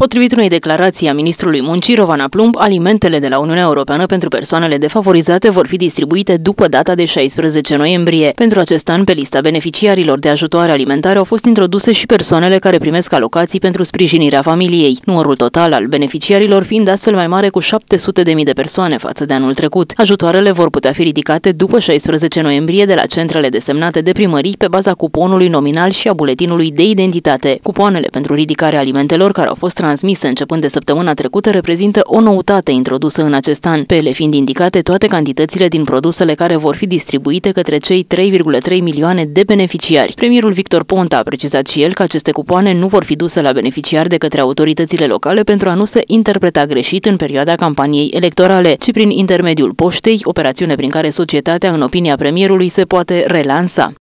Potrivit unei declarații a ministrului Muncii, Rovana Plumb, alimentele de la Uniunea Europeană pentru persoanele defavorizate vor fi distribuite după data de 16 noiembrie. Pentru acest an, pe lista beneficiarilor de ajutoare alimentare au fost introduse și persoanele care primesc alocații pentru sprijinirea familiei, numărul total al beneficiarilor fiind astfel mai mare cu 700.000 de persoane față de anul trecut. Ajutoarele vor putea fi ridicate după 16 noiembrie de la centrele desemnate de primării pe baza cuponului nominal și a buletinului de identitate. Cupoanele pentru ridicarea alimentelor care au fost transmise începând de săptămâna trecută reprezintă o noutate introdusă în acest an, pe ele fiind indicate toate cantitățile din produsele care vor fi distribuite către cei 3,3 milioane de beneficiari. Premierul Victor Ponta a precizat și el că aceste cupoane nu vor fi duse la beneficiari de către autoritățile locale pentru a nu se interpreta greșit în perioada campaniei electorale, ci prin intermediul poștei, operațiune prin care societatea, în opinia premierului, se poate relansa.